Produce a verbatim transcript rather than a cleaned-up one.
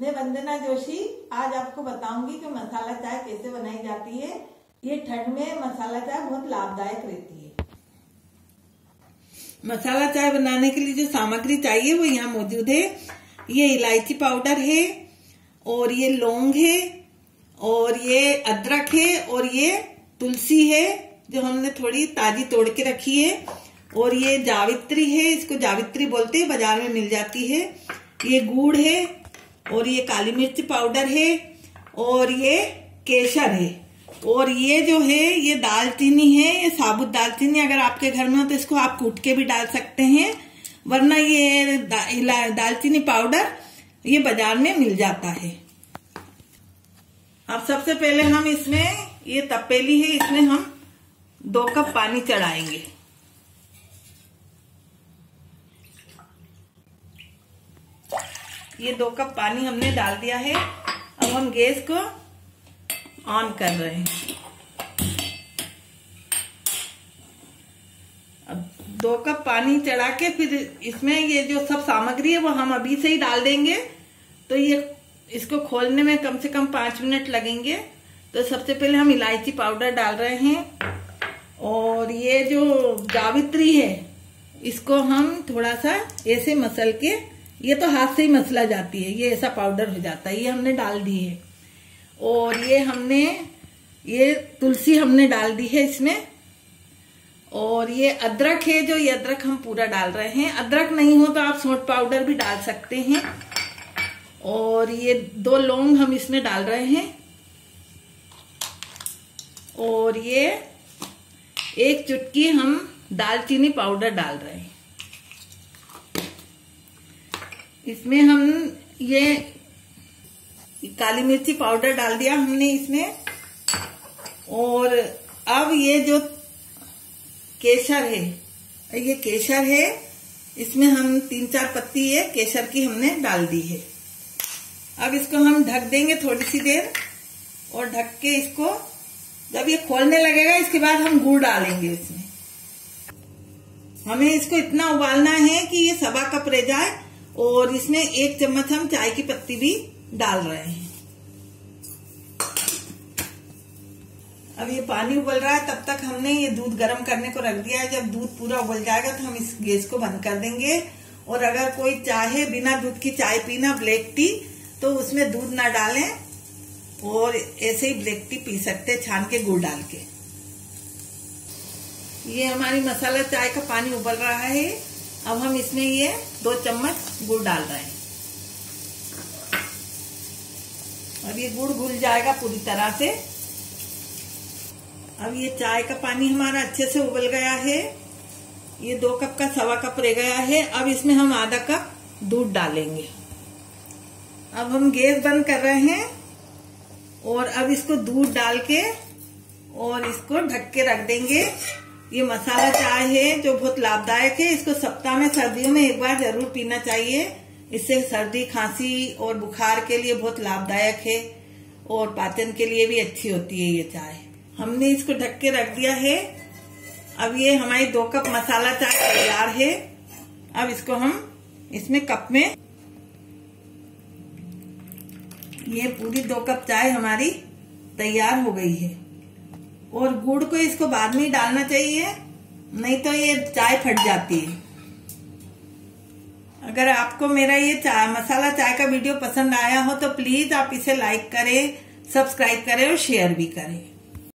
मैं वंदना जोशी आज आपको बताऊंगी कि मसाला चाय कैसे बनाई जाती है। ये ठंड में मसाला चाय बहुत लाभदायक रहती है। मसाला चाय बनाने के लिए जो सामग्री चाहिए वो यहाँ मौजूद है। ये इलायची पाउडर है और ये लौंग है और ये अदरक है और ये तुलसी है जो हमने थोड़ी ताजी तोड़ के रखी है और ये जावित्री है, इसको जावित्री बोलते हैं, बाजार में मिल जाती है। ये गुड़ है और ये काली मिर्च पाउडर है और ये केसर है और ये जो है ये दालचीनी है, ये साबुत दालचीनी। अगर आपके घर में हो तो इसको आप कूट के भी डाल सकते हैं, वरना ये दा, दालचीनी पाउडर ये बाजार में मिल जाता है। अब सबसे पहले हम इसमें ये तपेली है, इसमें हम दो कप पानी चढ़ाएंगे। ये दो कप पानी हमने डाल दिया है। अब हम गैस को ऑन कर रहे हैं। अब दो कप पानी चढ़ा के फिर इसमें ये जो सब सामग्री है वो हम अभी से ही डाल देंगे। तो ये इसको खोलने में कम से कम पांच मिनट लगेंगे। तो सबसे पहले हम इलायची पाउडर डाल रहे हैं और ये जो जावित्री है इसको हम थोड़ा सा ऐसे मसल के, ये तो हाथ से ही मसला जाती है, ये ऐसा पाउडर हो जाता है, ये हमने डाल दी है। और ये हमने ये तुलसी हमने डाल दी है इसमें। और ये अदरक है, जो ये अदरक हम पूरा डाल रहे हैं। अदरक नहीं हो तो आप सौंठ पाउडर भी डाल सकते हैं। और ये दो लौंग हम इसमें डाल रहे हैं और ये एक चुटकी हम दालचीनी पाउडर डाल रहे हैं। इसमें हम ये काली मिर्ची पाउडर डाल दिया हमने इसमें। और अब ये जो केसर है, ये केसर है, इसमें हम तीन चार पत्ती है केसर की हमने डाल दी है। अब इसको हम ढक देंगे थोड़ी सी देर और ढक के इसको जब ये खोलने लगेगा इसके बाद हम गुड़ डालेंगे इसमें। हमें इसको इतना उबालना है कि ये सवा कप रह जाए और इसमें एक चम्मच हम चाय की पत्ती भी डाल रहे हैं। अब ये पानी उबल रहा है, तब तक हमने ये दूध गर्म करने को रख दिया है। जब दूध पूरा उबल जाएगा तो हम इस गैस को बंद कर देंगे। और अगर कोई चाहे बिना दूध की चाय पीना, ब्लैक टी, तो उसमें दूध ना डालें और ऐसे ही ब्लैक टी पी सकते छान के गुड़ डाल के। ये हमारी मसाला चाय का पानी उबल रहा है। अब हम इसमें ये दो चम्मच गुड़ डाल रहे हैं। अब ये गुड़ घुल जाएगा पूरी तरह से। अब ये चाय का पानी हमारा अच्छे से उबल गया है। ये दो कप का सवा कप रह गया है। अब इसमें हम आधा कप दूध डालेंगे। अब हम गैस बंद कर रहे हैं और अब इसको दूध डाल के और इसको ढक के रख देंगे। ये मसाला चाय है जो बहुत लाभदायक है। इसको सप्ताह में सर्दियों में एक बार जरूर पीना चाहिए। इससे सर्दी, खांसी और बुखार के लिए बहुत लाभदायक है और पाचन के लिए भी अच्छी होती है ये चाय। हमने इसको ढक के रख दिया है। अब ये हमारी दो कप मसाला चाय तैयार है। अब इसको हम इसमें कप में, ये पूरी दो कप चाय हमारी तैयार हो गई है। और गुड़ को इसको बाद में ही डालना चाहिए, नहीं तो ये चाय फट जाती है। अगर आपको मेरा ये चाय मसाला चाय का वीडियो पसंद आया हो तो प्लीज आप इसे लाइक करें, सब्सक्राइब करें और शेयर भी करें।